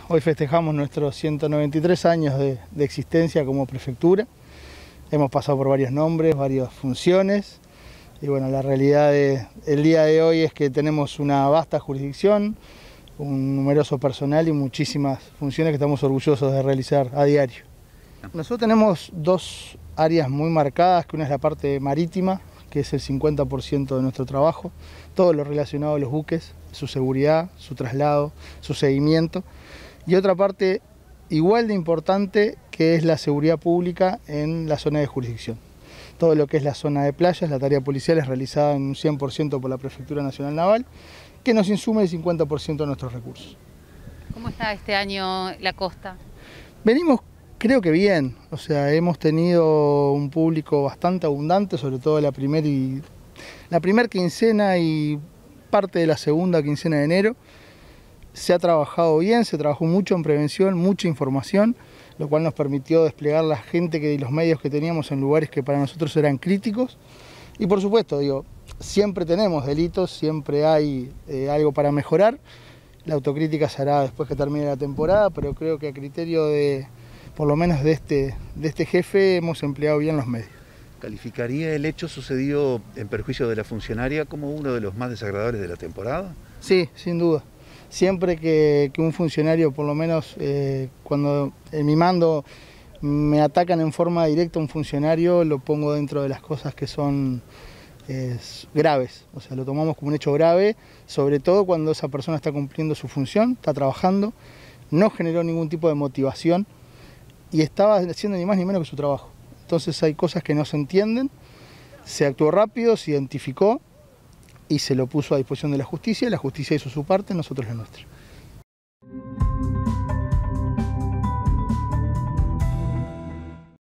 Hoy festejamos nuestros 193 años de existencia como prefectura. Hemos pasado por varios nombres, varias funciones y bueno, la realidad del día de hoy es que tenemos una vasta jurisdicción, un numeroso personal y muchísimas funciones que estamos orgullosos de realizar a diario. Nosotros tenemos dos áreas muy marcadas, que una es la parte marítima, que es el 50% de nuestro trabajo, todo lo relacionado a los buques, su seguridad, su traslado, su seguimiento, y otra parte igual de importante que es la seguridad pública en la zona de jurisdicción. Todo lo que es la zona de playas, la tarea policial es realizada en un 100% por la Prefectura Nacional Naval, que nos insume el 50% de nuestros recursos. ¿Cómo está este año la costa? Venimos, creo que bien, o sea, hemos tenido un público bastante abundante, sobre todo la primera quincena y parte de la segunda quincena de enero. Se ha trabajado bien, se trabajó mucho en prevención, mucha información, lo cual nos permitió desplegar la gente y los medios que teníamos en lugares que para nosotros eran críticos. Y por supuesto, siempre tenemos delitos, siempre hay algo para mejorar. La autocrítica se hará después que termine la temporada, pero creo que a criterio por lo menos de este jefe, hemos empleado bien los medios. ¿Calificaría el hecho sucedido en perjuicio de la funcionaria como uno de los más desagradables de la temporada? Sí, sin duda. Siempre que un funcionario, por lo menos cuando en mi mando me atacan en forma directa a un funcionario, lo pongo dentro de las cosas que son graves. O sea, lo tomamos como un hecho grave, sobre todo cuando esa persona está cumpliendo su función, está trabajando, no generó ningún tipo de motivación y estaba haciendo ni más ni menos que su trabajo. Entonces hay cosas que no se entienden, se actuó rápido, se identificó y se lo puso a disposición de la justicia hizo su parte, nosotros la nuestra.